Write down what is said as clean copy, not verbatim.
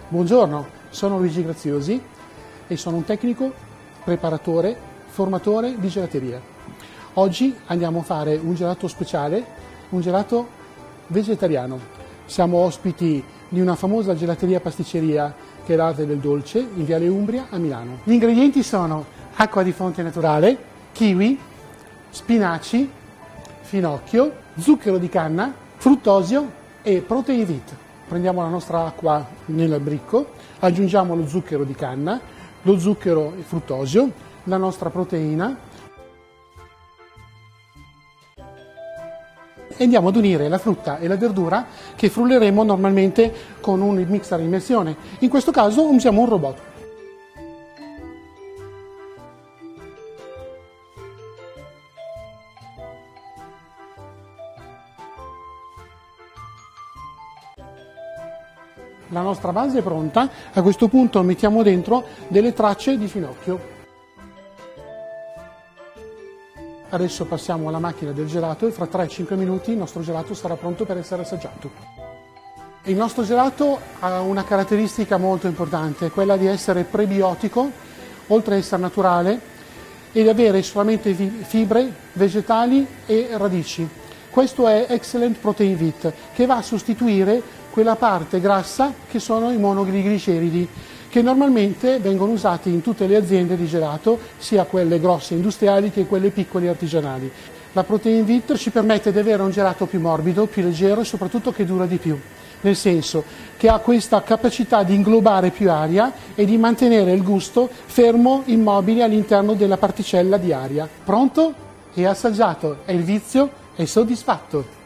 Buongiorno, sono Luigi Graziosi e sono un tecnico, preparatore, formatore di gelateria. Oggi andiamo a fare un gelato speciale, un gelato vegetariano. Siamo ospiti di una famosa gelateria pasticceria che è l'Arte del Dolce in Viale Umbria a Milano. Gli ingredienti sono acqua di fonte naturale, kiwi, spinaci, finocchio, zucchero di canna, fruttosio e protein wheat. Prendiamo la nostra acqua nel bricco, aggiungiamo lo zucchero di canna, lo zucchero e fruttosio, la nostra proteina e andiamo ad unire la frutta e la verdura che frulleremo normalmente con un mixer a immersione. In questo caso usiamo un robot. La nostra base è pronta, a questo punto mettiamo dentro delle tracce di finocchio. Adesso passiamo alla macchina del gelato e fra 3-5 minuti il nostro gelato sarà pronto per essere assaggiato. Il nostro gelato ha una caratteristica molto importante, quella di essere prebiotico, oltre ad essere naturale, e di avere solamente fibre, vegetali e radici. Questo è Excellent Protein Wheat, che va a sostituire quella parte grassa che sono i monogliceridi, che normalmente vengono usati in tutte le aziende di gelato, sia quelle grosse industriali che quelle piccole artigianali. La Protein Wheat ci permette di avere un gelato più morbido, più leggero e soprattutto che dura di più, nel senso che ha questa capacità di inglobare più aria e di mantenere il gusto fermo, immobile all'interno della particella di aria. Pronto e assaggiato, e il vizio è soddisfatto.